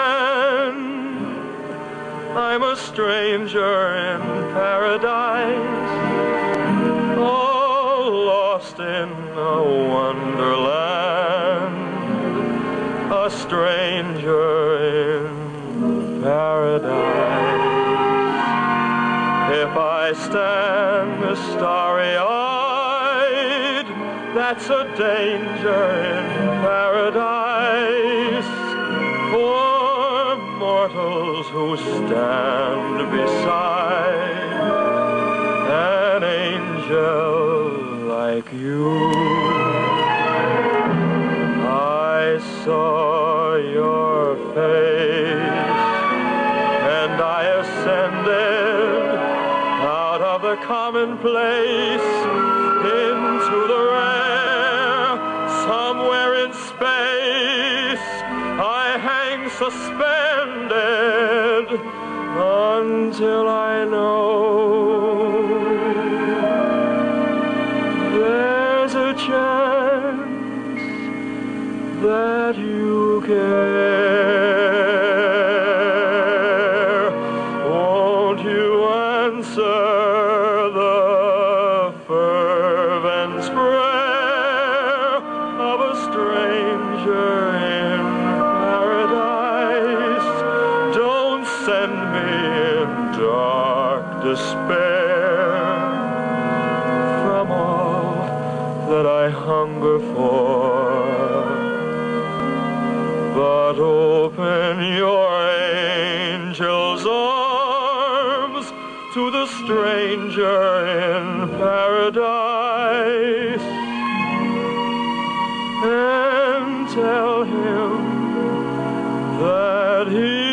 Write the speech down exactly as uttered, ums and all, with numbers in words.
pretend I'm a stranger in paradise, all lost in a wonderland, a stranger in paradise. If I stand starry-eyed, that's a danger in paradise. For mortals who stand beside an angel like you, I saw your face and I ascended out of the commonplace into the rare. Somewhere in space I hang suspended until I know there's a chance that you care. Won't you answer the fervent prayer of a stranger in paradise? Don't send me in dark despair from all that I hunger for, but open your angel's arms to the stranger in paradise and tell him that he